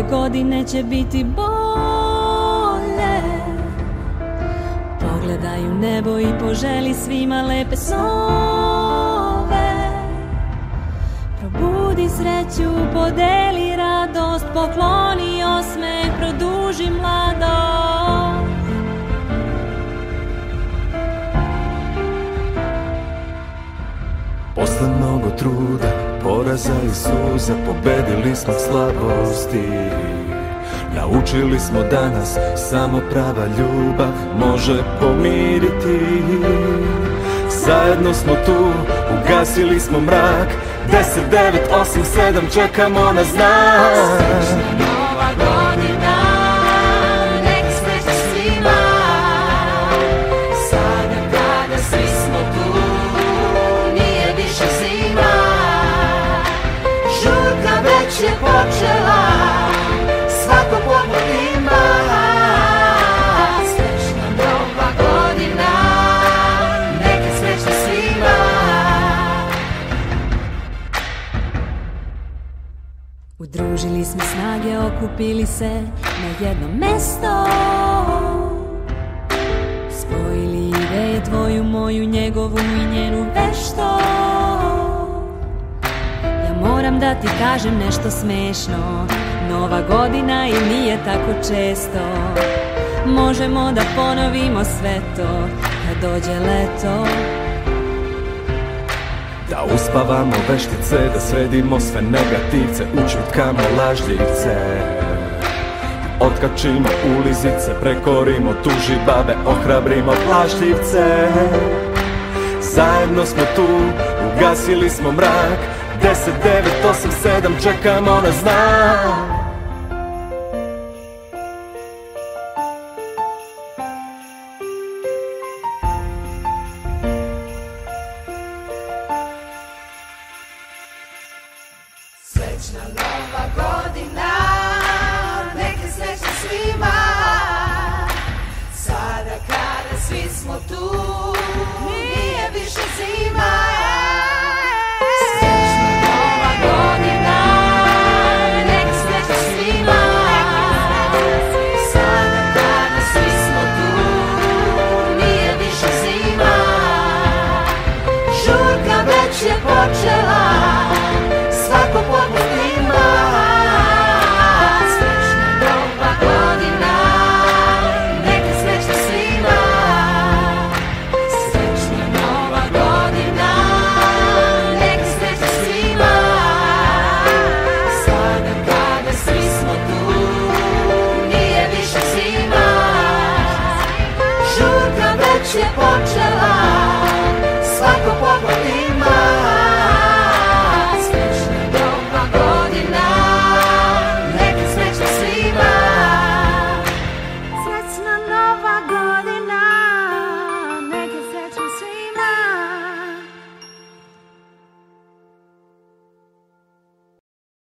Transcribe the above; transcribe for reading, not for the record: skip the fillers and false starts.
godine će biti bolje. Pogledaj u nebo i poželi svima lepe snove. Probudi sreću, podeli radost, pokloni osmeh, produži mladost. Posle mnogo truda, poraza i suza, pobedili smo slabosti. Naučili smo da nas samo prava ljubav može pomiriti. Zajedno smo tu, ugasili smo mrak. 10, 9, 8, 7, čekamo na znak. Nova godina, nek sreća svima. Sada kada svi smo tu, nije više zima. Žurka već je počela, svako pogled ima. Srećna nova godina, neka sreća svima. Udružili smo snage, okupili se na jedno mesto. Spojili ideje tvoju, moju, njegovu i njenu vešto. Ja moram da ti kažem nešto smešno. Nova godina i nije tako često. Možemo da ponovimo sve to kad dođe leto. Da uspavamo veštice, da sredimo sve negativce, učutkamo lažljivce. Otkačimo ulizice, prekorimo tuži babe, ohrabrimo plašljivce. Zajedno smo tu, ugasili smo mrak. 10, 9, 8, 7, čekamo na znak.